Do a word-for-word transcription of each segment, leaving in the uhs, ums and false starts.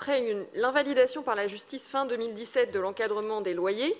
après l'invalidation par la justice fin deux mille dix-sept de l'encadrement des loyers,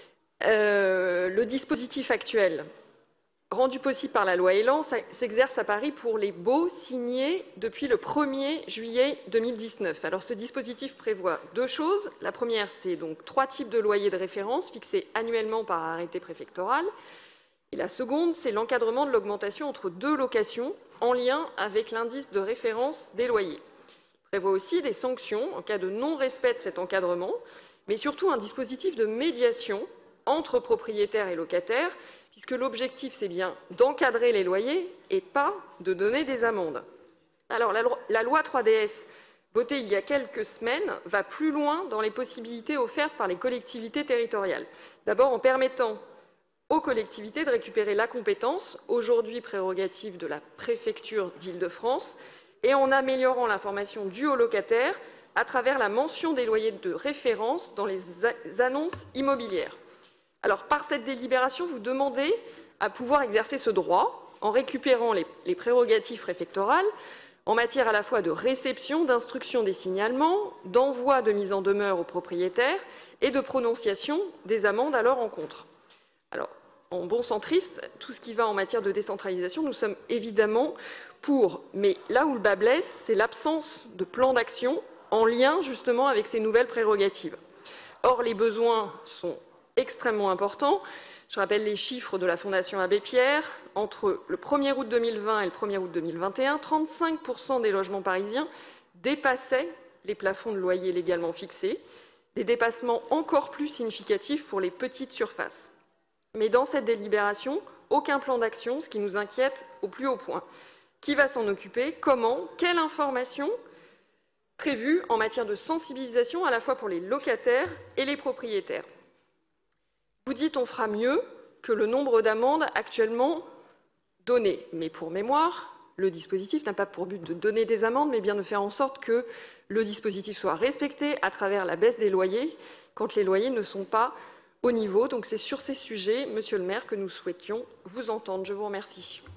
euh, le dispositif actuel, rendu possible par la loi Elan, s'exerce à Paris pour les baux signés depuis le premier juillet deux mille dix-neuf. Alors, ce dispositif prévoit deux choses. La première, c'est donc trois types de loyers de référence fixés annuellement par arrêté préfectoral. Et la seconde, c'est l'encadrement de l'augmentation entre deux locations en lien avec l'indice de référence des loyers. Il prévoit aussi des sanctions en cas de non-respect de cet encadrement, mais surtout un dispositif de médiation entre propriétaires et locataires, puisque l'objectif, c'est bien d'encadrer les loyers et pas de donner des amendes. Alors, la, la loi trois D S, votée il y a quelques semaines, va plus loin dans les possibilités offertes par les collectivités territoriales. D'abord, en permettant aux collectivités de récupérer la compétence, aujourd'hui prérogative de la préfecture d'Île-de-France, et en améliorant l'information due aux locataires à travers la mention des loyers de référence dans les annonces immobilières. Alors, par cette délibération, vous demandez à pouvoir exercer ce droit en récupérant les, les prérogatives préfectorales en matière à la fois de réception, d'instruction des signalements, d'envoi de mise en demeure aux propriétaires et de prononciation des amendes à leur encontre. Alors, en bon centriste, tout ce qui va en matière de décentralisation, nous sommes évidemment pour. Mais là où le bât blesse, c'est l'absence de plan d'action en lien justement avec ces nouvelles prérogatives. Or, les besoins sont extrêmement importants. Je rappelle les chiffres de la Fondation Abbé Pierre. Entre le premier août deux mille vingt et le premier août deux mille vingt et un, trente-cinq pour cent des logements parisiens dépassaient les plafonds de loyer légalement fixés, des dépassements encore plus significatifs pour les petites surfaces. Mais dans cette délibération, aucun plan d'action, ce qui nous inquiète au plus haut point. Qui va s'en occuper? Comment? Quelle information prévue en matière de sensibilisation à la fois pour les locataires et les propriétaires? Vous dites on fera mieux que le nombre d'amendes actuellement données. Mais pour mémoire, le dispositif n'a pas pour but de donner des amendes, mais bien de faire en sorte que le dispositif soit respecté à travers la baisse des loyers quand les loyers ne sont pas au niveau. Donc c'est sur ces sujets, Monsieur le maire, que nous souhaitions vous entendre. Je vous remercie.